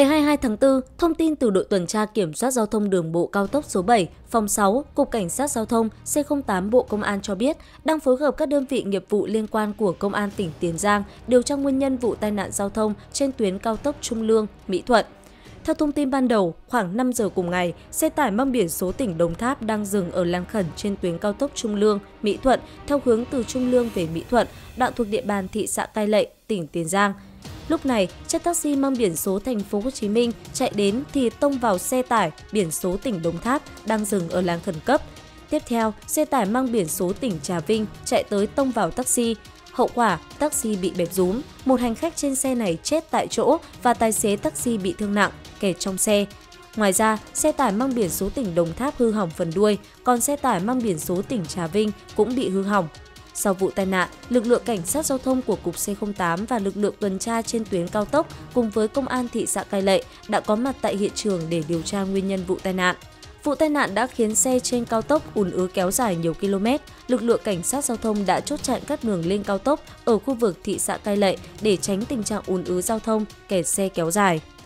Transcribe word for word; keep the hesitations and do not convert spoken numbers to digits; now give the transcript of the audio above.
Ngày hai mươi hai tháng tư, thông tin từ đội tuần tra kiểm soát giao thông đường bộ cao tốc số bảy, phòng sáu, Cục Cảnh sát Giao thông C không tám Bộ Công an cho biết đang phối hợp các đơn vị nghiệp vụ liên quan của Công an tỉnh Tiền Giang điều tra nguyên nhân vụ tai nạn giao thông trên tuyến cao tốc Trung Lương - Mỹ Thuận. Theo thông tin ban đầu, khoảng năm giờ cùng ngày, xe tải mang biển số tỉnh Đồng Tháp đang dừng ở làn khẩn trên tuyến cao tốc Trung Lương - Mỹ Thuận theo hướng từ Trung Lương về Mỹ Thuận, đoạn thuộc địa bàn thị xã Cai Lậy, tỉnh Tiền Giang. Lúc này, chiếc taxi mang biển số thành phố Hồ Chí Minh chạy đến thì tông vào xe tải biển số tỉnh Đồng Tháp đang dừng ở làn khẩn cấp. Tiếp theo, xe tải mang biển số tỉnh Trà Vinh chạy tới tông vào taxi. Hậu quả, taxi bị bẹp rúm, một hành khách trên xe này chết tại chỗ và tài xế taxi bị thương nặng, kẹt trong xe. Ngoài ra, xe tải mang biển số tỉnh Đồng Tháp hư hỏng phần đuôi, còn xe tải mang biển số tỉnh Trà Vinh cũng bị hư hỏng. Sau vụ tai nạn, lực lượng cảnh sát giao thông của Cục C không tám và lực lượng tuần tra trên tuyến cao tốc cùng với Công an thị xã Cai Lậy đã có mặt tại hiện trường để điều tra nguyên nhân vụ tai nạn. Vụ tai nạn đã khiến xe trên cao tốc ùn ứ kéo dài nhiều km. Lực lượng cảnh sát giao thông đã chốt chặn các đường lên cao tốc ở khu vực thị xã Cai Lậy để tránh tình trạng ùn ứ giao thông, kẹt xe kéo dài.